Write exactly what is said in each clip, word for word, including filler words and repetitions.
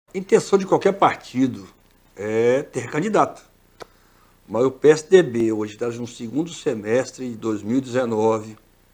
A intenção de qualquer partido é ter candidato. Mas o P S D B hoje está no segundo semestre de dois mil e dezenove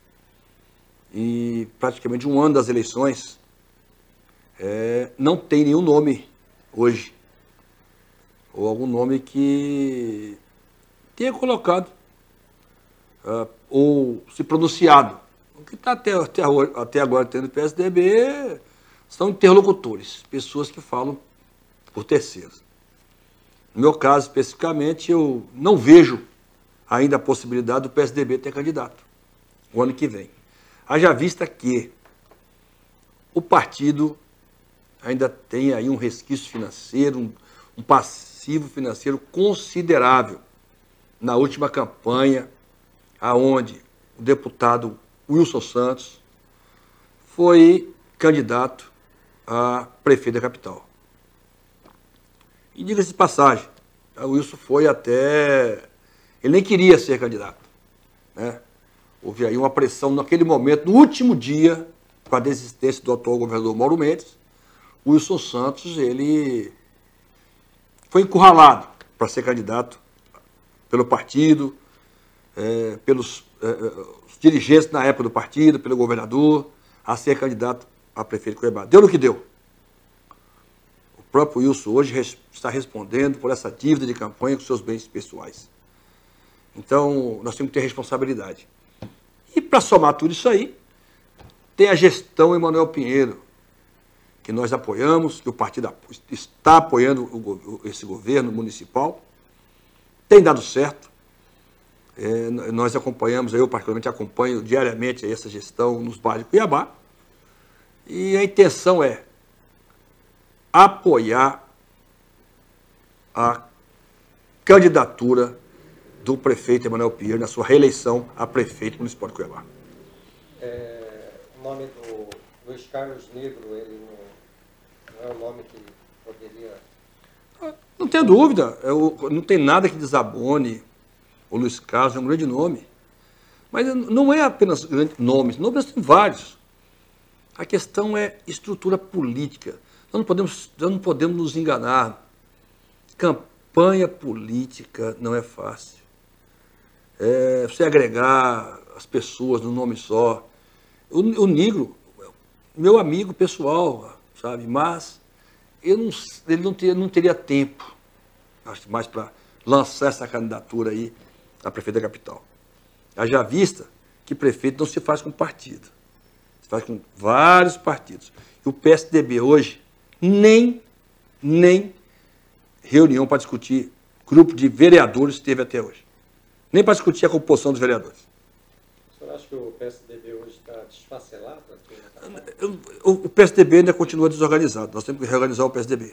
e praticamente um ano das eleições, é, não tem nenhum nome hoje, ou algum nome que tenha colocado uh, ou se pronunciado. O que está até, até, até agora tendo o P S D B são interlocutores, pessoas que falam por terceiros. No meu caso, especificamente, eu não vejo ainda a possibilidade do P S D B ter candidato o ano que vem. Haja vista que o partido ainda tem aí um resquício financeiro, um, um passivo financeiro considerável. Na última campanha, aonde o deputado Wilson Santos foi candidato a prefeito da capital. E diga-se de passagem, o Wilson foi até... Ele nem queria ser candidato, né? Houve aí uma pressão naquele momento, no último dia, com a desistência do atual governador Mauro Mendes, o Wilson Santos, ele foi encurralado para ser candidato pelo partido, é, pelos é, os dirigentes na época do partido, pelo governador, a ser candidato a prefeito de Cuiabá. Deu no que deu. O próprio Wilson hoje res, está respondendo por essa dívida de campanha com seus bens pessoais. Então, nós temos que ter responsabilidade. E para somar tudo isso aí, tem a gestão Emanuel Pinheiro, que nós apoiamos, que o partido está apoiando o, esse governo municipal. Tem dado certo. É, nós acompanhamos, eu particularmente acompanho diariamente essa gestão nos bairros de Cuiabá. E a intenção é apoiar a candidatura do prefeito Emanuel Pinheiro na sua reeleição a prefeito municipal de Cuiabá. É, o nome do Luiz Carlos Negro, ele não, não é o nome que poderia... Não tenho dúvida, eu, não tem nada que desabone o Luiz Carlos, é um grande nome. Mas não é apenas grandes nomes, nomes tem vários. A questão é estrutura política. Nós não podemos, nós não podemos nos enganar. Campanha política não é fácil. É, você agregar as pessoas num nome só. O, o Negro, meu amigo pessoal, sabe, mas eu não, ele não, ter, não teria tempo, acho, mais para lançar essa candidatura aí a prefeito da capital. Haja vista que prefeito não se faz com partido, se faz com vários partidos. E o P S D B hoje nem, nem reunião para discutir grupo de vereadores teve até hoje. Nem para discutir a composição dos vereadores. O senhor acha que o P S D B hoje está desfacelado? O P S D B ainda continua desorganizado. Nós temos que reorganizar o P S D B.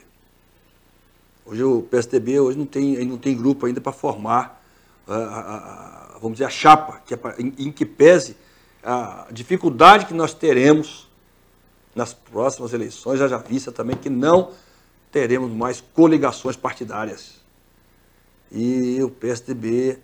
Hoje o P S D B hoje não tem, não tem grupo ainda para formar, a, a, a, vamos dizer, a chapa, que é pra, em, em que pese a dificuldade que nós teremos nas próximas eleições, já já vista também que não teremos mais coligações partidárias. E o P S D B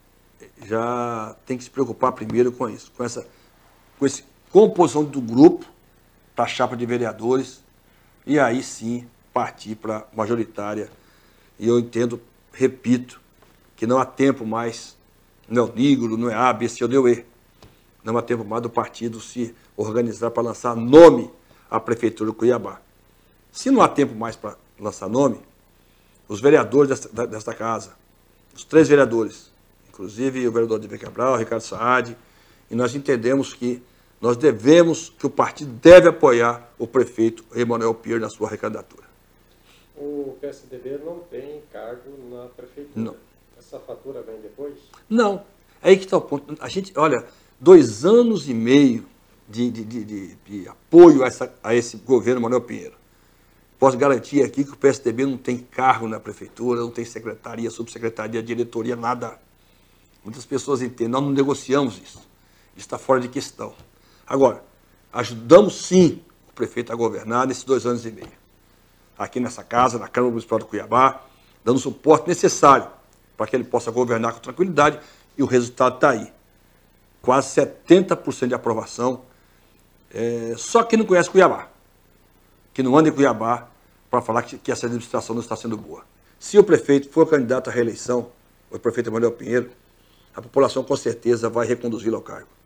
já tem que se preocupar primeiro com isso, com essa, com essa composição do grupo para a chapa de vereadores, e aí sim partir para a majoritária. E eu entendo, repito, que não há tempo mais, não é o Negro, não é A, B, C ou D ou E, não há tempo mais do partido se organizar para lançar nome à Prefeitura de Cuiabá. Se não há tempo mais para lançar nome, os vereadores desta, desta casa, os três vereadores, inclusive o vereador Davi Cabral, o Ricardo Saad, e nós entendemos que nós devemos, que o partido deve apoiar o prefeito Emanuel Pinheiro na sua recandidatura. O P S D B não tem cargo na prefeitura. Não. Essa fatura vem depois? Não. É aí que está o ponto. A gente, olha, dois anos e meio de, de, de, de, de apoio a, essa, a esse governo Emanuel Pinheiro. Posso garantir aqui que o P S D B não tem cargo na prefeitura, não tem secretaria, subsecretaria, diretoria, nada. Muitas pessoas entendem, nós não negociamos isso. Isso está fora de questão. Agora, ajudamos sim o prefeito a governar nesses dois anos e meio. Aqui nessa casa, na Câmara Municipal de Cuiabá, dando o suporte necessário para que ele possa governar com tranquilidade, e o resultado está aí. Quase setenta por cento de aprovação. É, só quem não conhece Cuiabá, que não anda em Cuiabá, para falar que, que essa administração não está sendo boa. Se o prefeito for candidato à reeleição, o prefeito Emanuel Pinheiro, a população com certeza vai reconduzi-lo ao cargo.